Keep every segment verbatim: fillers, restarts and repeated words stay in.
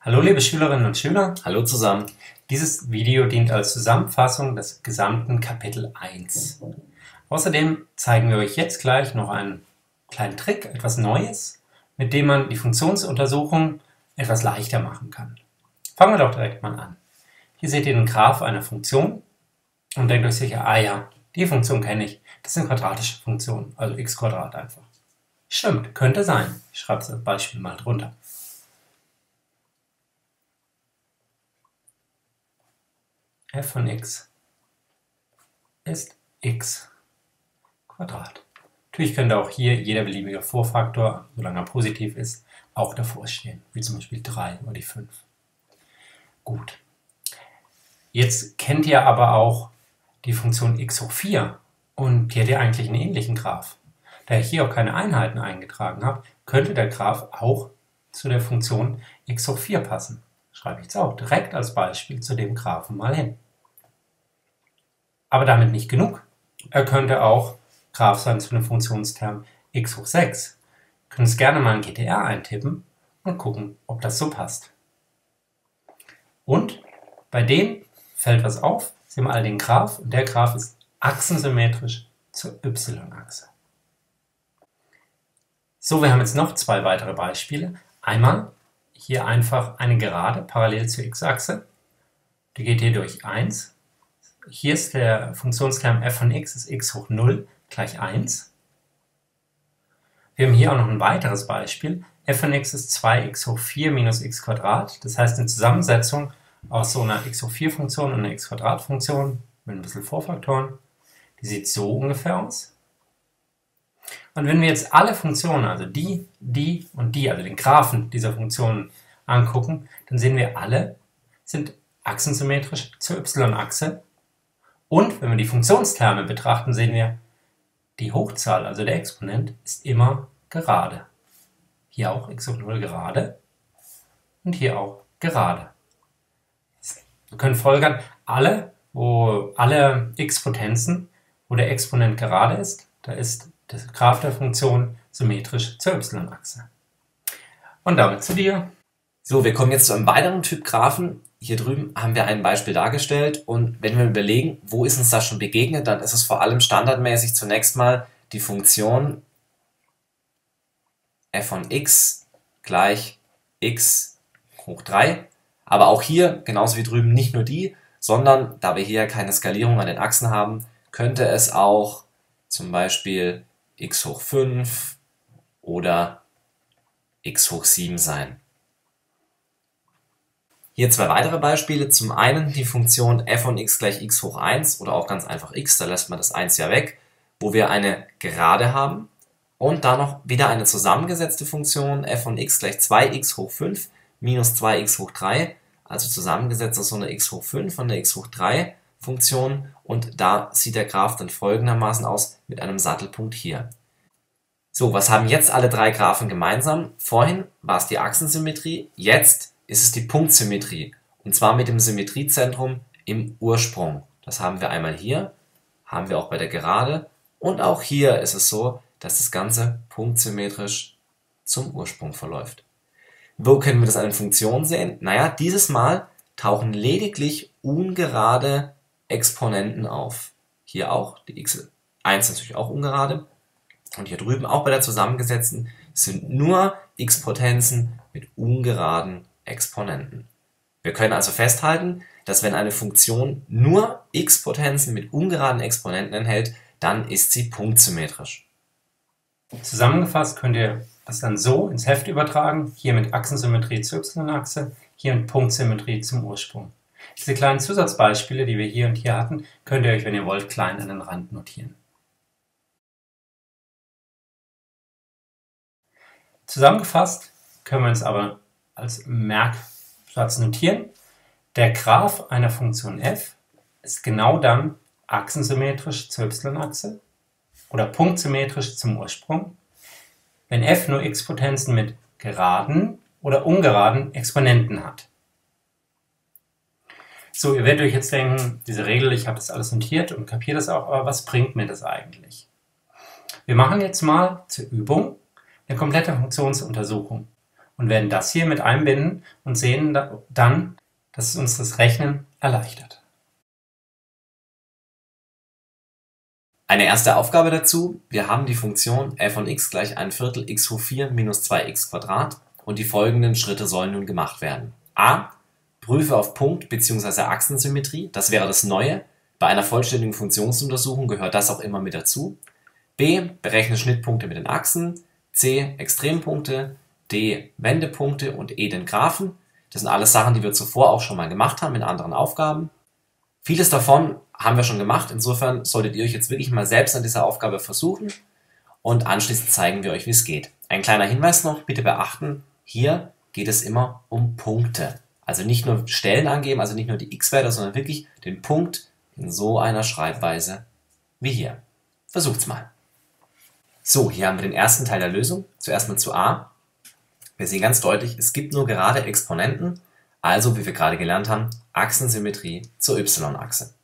Hallo liebe Schülerinnen und Schüler, Hallo zusammen. dieses Video dient als Zusammenfassung des gesamten Kapitel eins. Außerdem zeigen wir euch jetzt gleich noch einen kleinen Trick, etwas Neues, mit dem man die Funktionsuntersuchung etwas leichter machen kann. Fangen wir doch direkt mal an. Hier seht ihr den Graph einer Funktion und denkt euch sicher, ah ja, die Funktion kenne ich, das sind quadratische Funktionen, also x Quadrat einfach. Stimmt, könnte sein. Ich schreibe es als Beispiel mal drunter. f von x ist x Quadrat. Natürlich könnte auch hier jeder beliebige Vorfaktor, solange er positiv ist, auch davor stehen, wie zum Beispiel drei oder die fünf. Gut. Jetzt kennt ihr aber auch die Funktion x hoch vier und die hat ja eigentlich einen ähnlichen Graph. Da ich hier auch keine Einheiten eingetragen habe, könnte der Graph auch zu der Funktion x hoch vier passen. Schreibe ich jetzt auch direkt als Beispiel zu dem Graphen mal hin. Aber damit nicht genug. Er könnte auch Graph sein zu dem Funktionsterm x hoch sechs. Ihr könnt es gerne mal in G T R eintippen und gucken, ob das so passt. Und bei dem fällt was auf. Sie haben alle den Graph und der Graph ist achsensymmetrisch zur y-Achse. So, wir haben jetzt noch zwei weitere Beispiele. Einmal hier einfach eine Gerade parallel zur x-Achse. Die geht hier durch eins. Hier ist der Funktionsterm f von x ist x hoch null gleich eins. Wir haben hier auch noch ein weiteres Beispiel. F von x ist zwei x hoch vier minus x Quadrat. Das heißt, eine Zusammensetzung aus so einer x hoch vier Funktion und einer x Quadrat Funktion mit ein bisschen Vorfaktoren. Die sieht so ungefähr aus. Und wenn wir jetzt alle Funktionen, also die, die und die, also den Graphen dieser Funktionen angucken, dann sehen wir, alle sind achsensymmetrisch zur y-Achse. Und wenn wir die Funktionsterme betrachten, sehen wir, die Hochzahl, also der Exponent, ist immer gerade. Hier auch x hoch null gerade und hier auch gerade. Wir können folgern, alle, wo alle x-Potenzen, wo der Exponent gerade ist, da ist der Graph der Funktion symmetrisch zur y-Achse. Und damit zu dir. So, wir kommen jetzt zu einem weiteren Typ Graphen. Hier drüben haben wir ein Beispiel dargestellt und wenn wir überlegen, wo ist uns das schon begegnet, dann ist es vor allem standardmäßig zunächst mal die Funktion f von x gleich x hoch drei. Aber auch hier, genauso wie drüben, nicht nur die, sondern da wir hier keine Skalierung an den Achsen haben, könnte es auch zum Beispiel x hoch fünf oder x hoch sieben sein. Hier zwei weitere Beispiele. Zum einen die Funktion f von x gleich x hoch eins oder auch ganz einfach x, da lässt man das eins ja weg, wo wir eine Gerade haben. Und dann noch wieder eine zusammengesetzte Funktion f von x gleich zwei x hoch fünf minus zwei x hoch drei, also zusammengesetzt aus so einer x hoch fünf und der x hoch drei Funktion. Und da sieht der Graph dann folgendermaßen aus mit einem Sattelpunkt hier. So, was haben jetzt alle drei Graphen gemeinsam? Vorhin war es die Achsensymmetrie, jetzt ist es die Punktsymmetrie, und zwar mit dem Symmetriezentrum im Ursprung. Das haben wir einmal hier, haben wir auch bei der Gerade, und auch hier ist es so, dass das Ganze punktsymmetrisch zum Ursprung verläuft. Wo können wir das an den Funktionen sehen? Naja, dieses Mal tauchen lediglich ungerade Exponenten auf. Hier auch, die x eins natürlich auch ungerade, und hier drüben auch bei der zusammengesetzten sind nur x-Potenzen mit ungeraden Exponenten. Wir können also festhalten, dass wenn eine Funktion nur x-Potenzen mit ungeraden Exponenten enthält, dann ist sie punktsymmetrisch. Zusammengefasst könnt ihr das dann so ins Heft übertragen, hier mit Achsensymmetrie zur y-Achse, hier mit Punktsymmetrie zum Ursprung. Diese kleinen Zusatzbeispiele, die wir hier und hier hatten, könnt ihr euch, wenn ihr wollt, klein an den Rand notieren. Zusammengefasst können wir uns aber als Merksatz notieren, der Graph einer Funktion f ist genau dann achsensymmetrisch zur y-Achse oder punktsymmetrisch zum Ursprung, wenn f nur x-Potenzen mit geraden oder ungeraden Exponenten hat. So, ihr werdet euch jetzt denken, diese Regel, ich habe das alles notiert und kapiere das auch, aber was bringt mir das eigentlich? Wir machen jetzt mal zur Übung eine komplette Funktionsuntersuchung. und werden das hier mit einbinden und sehen dann, dass es uns das Rechnen erleichtert. Eine erste Aufgabe dazu: Wir haben die Funktion f von x gleich ein Viertel x hoch vier minus zwei x Quadrat und die folgenden Schritte sollen nun gemacht werden. A. Prüfe auf Punkt- bzw. Achsensymmetrie, das wäre das Neue. Bei einer vollständigen Funktionsuntersuchung gehört das auch immer mit dazu. B. Berechne Schnittpunkte mit den Achsen. C. Extrempunkte. D. Wendepunkte und E. den Graphen. Das sind alles Sachen, die wir zuvor auch schon mal gemacht haben in anderen Aufgaben. Vieles davon haben wir schon gemacht, insofern solltet ihr euch jetzt wirklich mal selbst an dieser Aufgabe versuchen und anschließend zeigen wir euch, wie es geht. Ein kleiner Hinweis noch, bitte beachten, hier geht es immer um Punkte. Also nicht nur Stellen angeben, also nicht nur die x-Werte, sondern wirklich den Punkt in so einer Schreibweise wie hier. Versucht's mal. So, hier haben wir den ersten Teil der Lösung. Zuerst mal zu A. Wir sehen ganz deutlich, es gibt nur gerade Exponenten, also wie wir gerade gelernt haben, Achsensymmetrie zur y-Achse.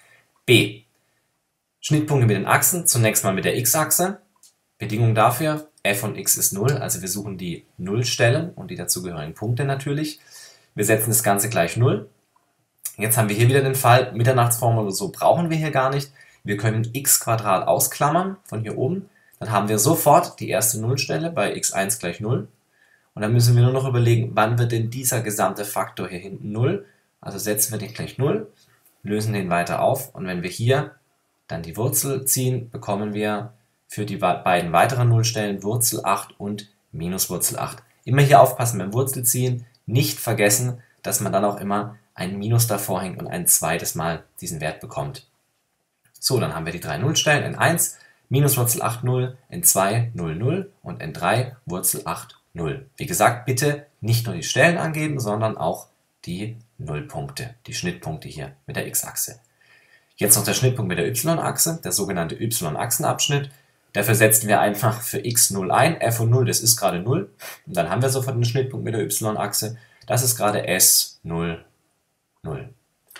B. Schnittpunkte mit den Achsen, zunächst mal mit der x-Achse. Bedingung dafür, f von x ist null, also wir suchen die Nullstellen und die dazugehörigen Punkte natürlich. Wir setzen das Ganze gleich null. Jetzt haben wir hier wieder den Fall, Mitternachtsformel oder so brauchen wir hier gar nicht. Wir können x Quadrat ausklammern von hier oben. Dann haben wir sofort die erste Nullstelle bei x eins gleich null. Und dann müssen wir nur noch überlegen, wann wird denn dieser gesamte Faktor hier hinten null. Also setzen wir den gleich null, lösen den weiter auf. Und wenn wir hier dann die Wurzel ziehen, bekommen wir für die beiden weiteren Nullstellen Wurzel acht und minus Wurzel acht. Immer hier aufpassen beim Wurzel ziehen, nicht vergessen, dass man dann auch immer ein Minus davor hängt und ein zweites Mal diesen Wert bekommt. So, dann haben wir die drei Nullstellen, n eins, minus Wurzel acht, null, n zwei, null, null und n drei, Wurzel acht, null. Wie gesagt, bitte nicht nur die Stellen angeben, sondern auch die Nullpunkte, die Schnittpunkte hier mit der x-Achse. Jetzt noch der Schnittpunkt mit der y-Achse, der sogenannte y-Achsenabschnitt. Dafür setzen wir einfach für x null ein, f von null, das ist gerade null. Und dann haben wir sofort einen Schnittpunkt mit der y-Achse, das ist gerade s null, null.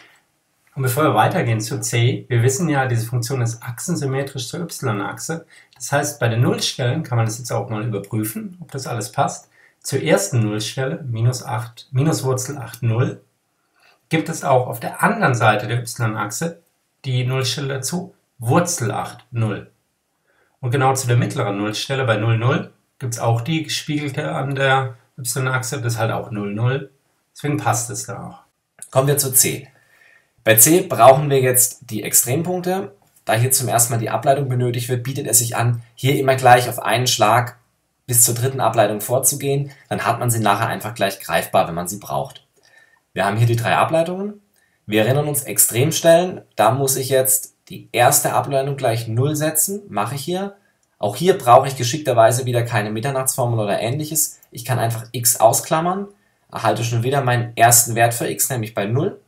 Und bevor wir weitergehen zu C, wir wissen ja, diese Funktion ist achsensymmetrisch zur y-Achse. Das heißt, bei den Nullstellen kann man das jetzt auch mal überprüfen, ob das alles passt. Zur ersten Nullstelle, minus, acht, minus Wurzel acht, null, gibt es auch auf der anderen Seite der y-Achse die Nullstelle dazu, Wurzel acht, null. Und genau zu der mittleren Nullstelle bei null, null gibt es auch die gespiegelte an der y-Achse, das ist halt auch null, null. Deswegen passt es da auch. Kommen wir zu C. Bei C brauchen wir jetzt die Extrempunkte. Da hier zum ersten Mal die Ableitung benötigt wird, bietet es sich an, hier immer gleich auf einen Schlag bis zur dritten Ableitung vorzugehen. Dann hat man sie nachher einfach gleich greifbar, wenn man sie braucht. Wir haben hier die drei Ableitungen. Wir erinnern uns, Extremstellen, da muss ich jetzt die erste Ableitung gleich null setzen, mache ich hier. Auch hier brauche ich geschickterweise wieder keine Mitternachtsformel oder ähnliches. Ich kann einfach x ausklammern, erhalte schon wieder meinen ersten Wert für x, nämlich bei null.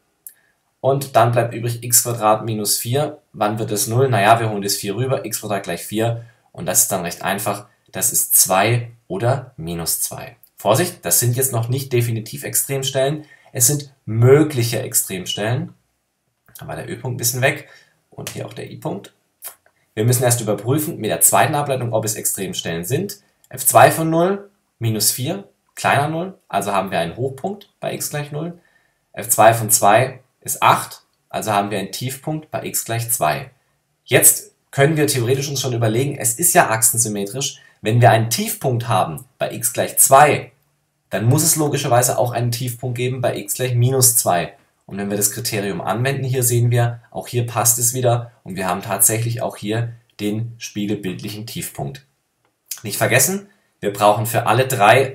Und dann bleibt übrig x Quadrat minus vier. Wann wird es null? Naja, wir holen das vier rüber, x Quadrat gleich vier. Und das ist dann recht einfach, das ist zwei oder minus zwei. Vorsicht, das sind jetzt noch nicht definitiv Extremstellen. Es sind mögliche Extremstellen. Da war der Ö-Punkt ein bisschen weg und hier auch der I-Punkt. Wir müssen erst überprüfen mit der zweiten Ableitung, ob es Extremstellen sind. f zwei von null, minus vier, kleiner null, also haben wir einen Hochpunkt bei x gleich null. f zwei von zwei ist acht, also haben wir einen Tiefpunkt bei x gleich zwei. Jetzt können wir theoretisch uns schon überlegen, es ist ja achsensymmetrisch, wenn wir einen Tiefpunkt haben bei x gleich zwei, dann muss es logischerweise auch einen Tiefpunkt geben bei x gleich minus zwei. Und wenn wir das Kriterium anwenden, hier sehen wir, auch hier passt es wieder und wir haben tatsächlich auch hier den spiegelbildlichen Tiefpunkt. Nicht vergessen, wir brauchen für alle drei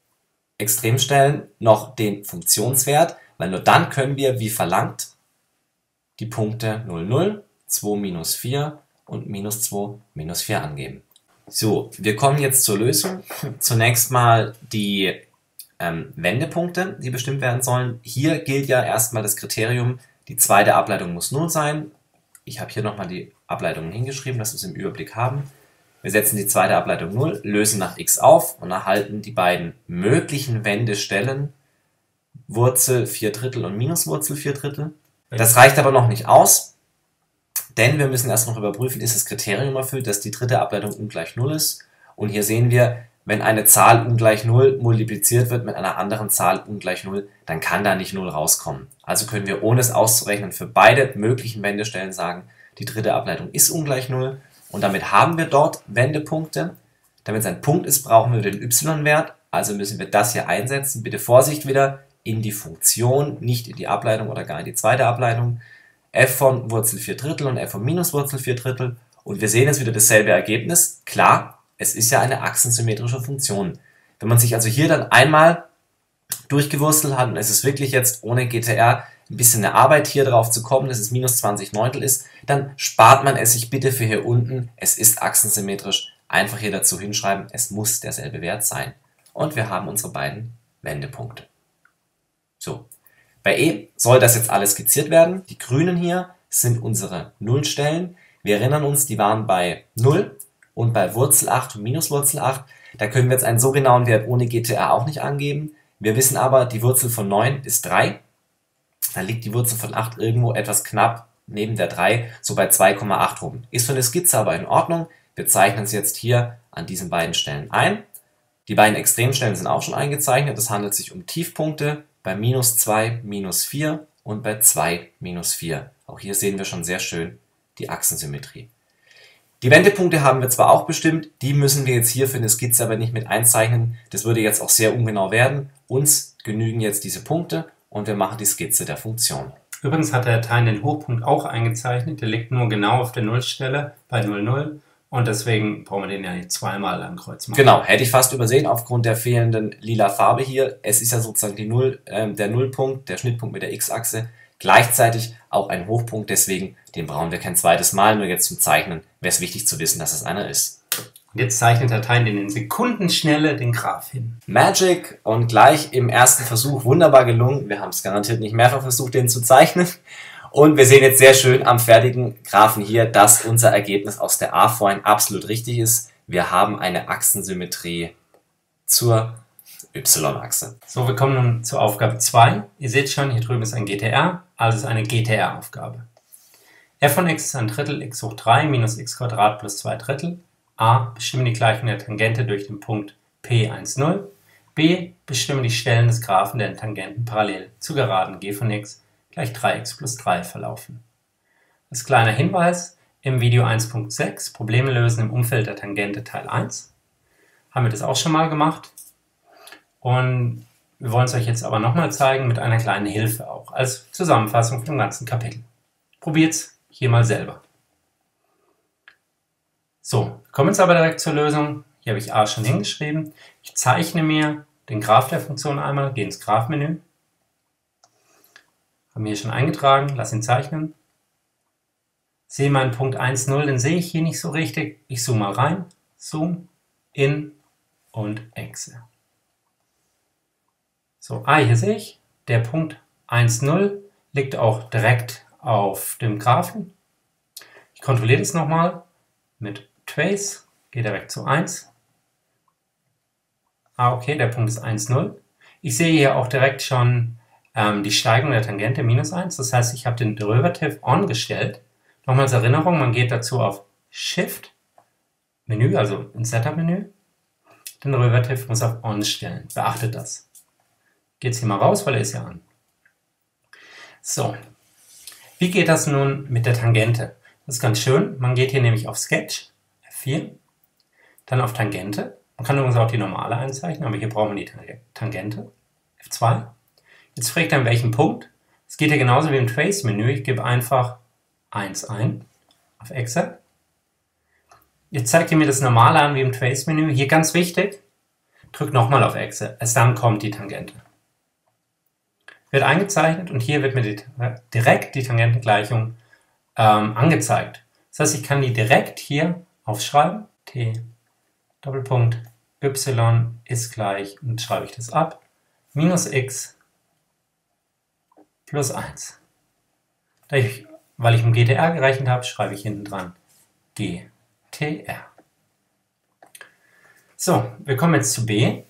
Extremstellen noch den Funktionswert, weil nur dann können wir, wie verlangt, die Punkte null, null, zwei, minus vier und minus zwei, minus vier angeben. So, wir kommen jetzt zur Lösung. Zunächst mal die ähm, Wendepunkte, die bestimmt werden sollen. Hier gilt ja erstmal das Kriterium, die zweite Ableitung muss null sein. Ich habe hier nochmal die Ableitungen hingeschrieben, dass wir es im Überblick haben. Wir setzen die zweite Ableitung null, lösen nach x auf und erhalten die beiden möglichen Wendestellen Wurzel vier Drittel und Minuswurzel vier Drittel. Das reicht aber noch nicht aus, denn wir müssen erst noch überprüfen, ist das Kriterium erfüllt, dass die dritte Ableitung ungleich null ist. Und hier sehen wir, wenn eine Zahl ungleich null multipliziert wird mit einer anderen Zahl ungleich null, dann kann da nicht null rauskommen. Also können wir, ohne es auszurechnen, für beide möglichen Wendestellen sagen, die dritte Ableitung ist ungleich null und damit haben wir dort Wendepunkte. Damit es ein Punkt ist, brauchen wir den y-Wert, also müssen wir das hier einsetzen. Bitte Vorsicht wieder, in die Funktion, nicht in die Ableitung oder gar in die zweite Ableitung. F von Wurzel vier Drittel und f von minus Wurzel vier Drittel und wir sehen jetzt wieder dasselbe Ergebnis. Klar, es ist ja eine achsensymmetrische Funktion. Wenn man sich also hier dann einmal durchgewurstelt hat und es ist wirklich jetzt ohne G T R ein bisschen eine Arbeit hier drauf zu kommen, dass es minus zwanzig Neuntel ist, dann spart man es sich bitte für hier unten, es ist achsensymmetrisch, einfach hier dazu hinschreiben, es muss derselbe Wert sein. Und wir haben unsere beiden Wendepunkte. So, bei E soll das jetzt alles skizziert werden. Die grünen hier sind unsere Nullstellen. Wir erinnern uns, die waren bei null und bei Wurzel acht und minus Wurzel acht. Da können wir jetzt einen so genauen Wert ohne G T R auch nicht angeben. Wir wissen aber, die Wurzel von neun ist drei. Dann liegt die Wurzel von acht irgendwo etwas knapp neben der drei, so bei zwei Komma acht rum. Ist für eine Skizze aber in Ordnung. Wir zeichnen es jetzt hier an diesen beiden Stellen ein. Die beiden Extremstellen sind auch schon eingezeichnet. Es handelt sich um Tiefpunkte bei minus zwei, minus vier und bei zwei, minus vier. Auch hier sehen wir schon sehr schön die Achsensymmetrie. Die Wendepunkte haben wir zwar auch bestimmt, die müssen wir jetzt hier für eine Skizze aber nicht mit einzeichnen. Das würde jetzt auch sehr ungenau werden. Uns genügen jetzt diese Punkte und wir machen die Skizze der Funktion. Übrigens hat der Dateien den Hochpunkt auch eingezeichnet. Der liegt nur genau auf der Nullstelle bei null, null. Und deswegen brauchen wir den ja nicht zweimal am Kreuz machen. Genau, hätte ich fast übersehen aufgrund der fehlenden lila Farbe hier. Es ist ja sozusagen die Null, äh, der Nullpunkt, der Schnittpunkt mit der X-Achse. Gleichzeitig auch ein Hochpunkt, deswegen den brauchen wir kein zweites Mal, nur jetzt zum Zeichnen wäre es wichtig zu wissen, dass es einer ist. Und jetzt zeichnet der Dateien in Sekundenschnelle den Graph hin. Magic und gleich im ersten Versuch wunderbar gelungen. Wir haben es garantiert nicht mehrfach versucht, den zu zeichnen. Und wir sehen jetzt sehr schön am fertigen Graphen hier, dass unser Ergebnis aus der A vorhin absolut richtig ist. Wir haben eine Achsensymmetrie zur Y-Achse. So, wir kommen nun zur Aufgabe zwei. Ihr seht schon, hier drüben ist ein G T R, also ist eine G T R-Aufgabe. f von x ist ein Drittel x hoch drei minus x Quadrat plus zwei Drittel. A. Bestimme die Gleichung der Tangente durch den Punkt P eins null. B. Bestimme die Stellen des Graphen, deren Tangenten parallel zur Geraden g von x gleich drei x plus drei verlaufen. Als kleiner Hinweis, im Video eins Punkt sechs Probleme lösen im Umfeld der Tangente Teil eins haben wir das auch schon mal gemacht. Und wir wollen es euch jetzt aber nochmal zeigen mit einer kleinen Hilfe auch, als Zusammenfassung von dem ganzen Kapitel. Probiert es hier mal selber. So, wir kommen jetzt aber direkt zur Lösung. Hier habe ich A schon hingeschrieben. Ich zeichne mir den Graph der Funktion einmal, gehe ins Graphmenü. Haben hier schon eingetragen, lass ihn zeichnen. Sehe meinen Punkt eins null, den sehe ich hier nicht so richtig. Ich zoome mal rein. Zoom, in und Exe. So, ah, hier sehe ich, der Punkt eins null liegt auch direkt auf dem Graphen. Ich kontrolliere das nochmal mit Trace, gehe direkt zu eins. Ah, okay, der Punkt ist eins null. Ich sehe hier auch direkt schon ähm, die Steigung der Tangente minus eins. Das heißt, ich habe den Derivative on gestellt. Nochmal als Erinnerung, man geht dazu auf Shift, Menü, also ins Setup-Menü. Den Derivative muss auf on stellen. Beachtet das. Geht es hier mal raus, weil er ist ja an. So, wie geht das nun mit der Tangente? Das ist ganz schön. Man geht hier nämlich auf Sketch, F vier, dann auf Tangente. Man kann übrigens auch die normale einzeichnen, aber hier brauchen wir die Tangente, F zwei. Jetzt fragt er, an welchem Punkt. Es geht hier genauso wie im Trace-Menü. Ich gebe einfach eins ein auf Exe. Jetzt zeigt ihr mir das normale an wie im Trace-Menü. Hier ganz wichtig, drückt nochmal auf Exe. Erst dann kommt die Tangente. Wird eingezeichnet und hier wird mir die, direkt die Tangentengleichung ähm, angezeigt. Das heißt, ich kann die direkt hier aufschreiben. T Doppelpunkt y ist gleich, und schreibe ich das ab, minus x plus eins. Da ich, weil ich im G T R gerechnet habe, schreibe ich hinten dran G T R. So, wir kommen jetzt zu B.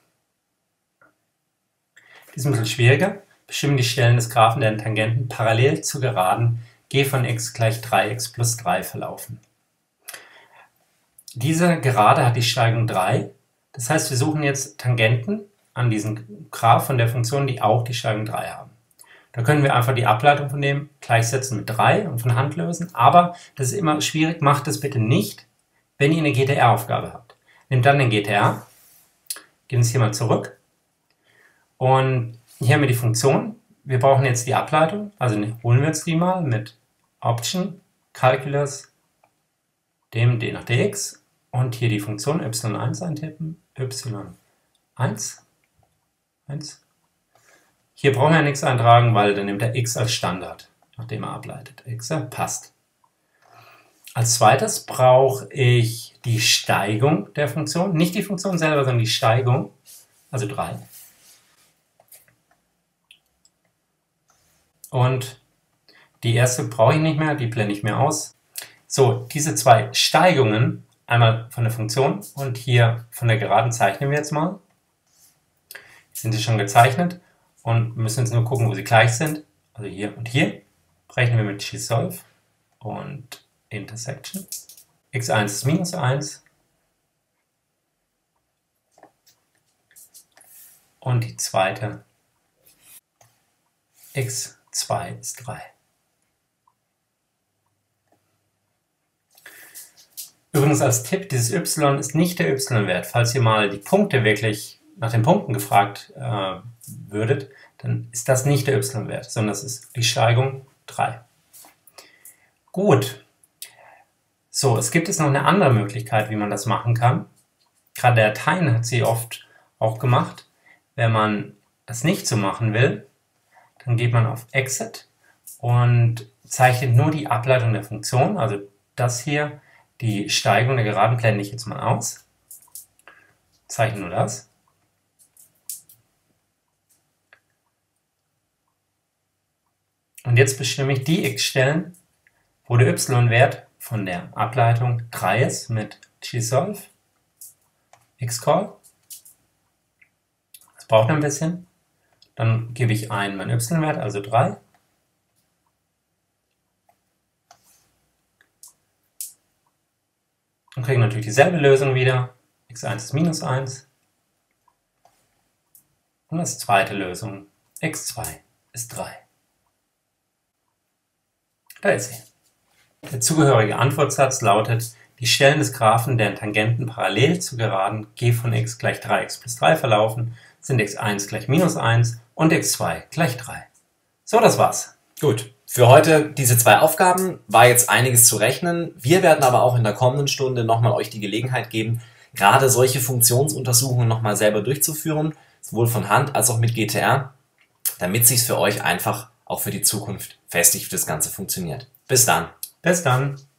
Die ist ein bisschen schwieriger. Bestimmen die Stellen des Graphen, deren Tangenten parallel zur Geraden g von x gleich drei x plus drei verlaufen. Diese Gerade hat die Steigung drei Das heißt, wir suchen jetzt Tangenten an diesen Graph von der Funktion, die auch die Steigung drei haben. Da können wir einfach die Ableitung von dem gleichsetzen mit drei und von Hand lösen, aber das ist immer schwierig, macht das bitte nicht, wenn ihr eine G T R-Aufgabe habt. Nehmt dann den G T R, gehen jetzt hier mal zurück und hier haben wir die Funktion. Wir brauchen jetzt die Ableitung, also holen wir uns die mal mit Option, Calculus, dem d nach dx und hier die Funktion y eins eintippen, y eins, eins. Hier brauchen wir ja nichts eintragen, weil dann nimmt er x als Standard, nachdem er ableitet. X passt. Als zweites brauche ich die Steigung der Funktion, nicht die Funktion selber, sondern die Steigung, also drei. Und die erste brauche ich nicht mehr, die blende ich mir aus. So, diese zwei Steigungen, einmal von der Funktion und hier von der Geraden zeichnen wir jetzt mal. Sind sie schon gezeichnet und müssen jetzt nur gucken, wo sie gleich sind. Also hier und hier. Berechnen wir mit gsolve und Intersection. x eins ist minus eins. Und die zweite x zwei ist drei. Übrigens als Tipp, dieses y ist nicht der y-Wert. Falls ihr mal die Punkte wirklich nach den Punkten gefragt äh, würdet, dann ist das nicht der y-Wert, sondern das ist die Steigung drei. Gut. So, es gibt jetzt noch eine andere Möglichkeit, wie man das machen kann. Gerade der Tein hat sie oft auch gemacht. Wenn man das nicht so machen will, dann geht man auf Exit und zeichnet nur die Ableitung der Funktion, also das hier, die Steigung der Geraden blende ich jetzt mal aus. Zeichne nur das. Und jetzt bestimme ich die x-Stellen, wo der y-Wert von der Ableitung drei ist mit gsolve, xcall. Das braucht ein bisschen. Dann gebe ich ein meinen y-Wert, also drei. Und kriege natürlich dieselbe Lösung wieder. x eins ist minus eins. Und als zweite Lösung x zwei ist drei. Da ist sie. Der zugehörige Antwortsatz lautet: Die Stellen des Graphen, deren Tangenten parallel zur Geraden g von x gleich drei x plus drei verlaufen, sind x eins gleich minus eins und x zwei gleich drei. So, das war's. Gut. Für heute diese zwei Aufgaben, war jetzt einiges zu rechnen. Wir werden aber auch in der kommenden Stunde nochmal euch die Gelegenheit geben, gerade solche Funktionsuntersuchungen nochmal selber durchzuführen, sowohl von Hand als auch mit G T R, damit es sich für euch einfach auch für die Zukunft festigt, wie das Ganze funktioniert. Bis dann. Bis dann.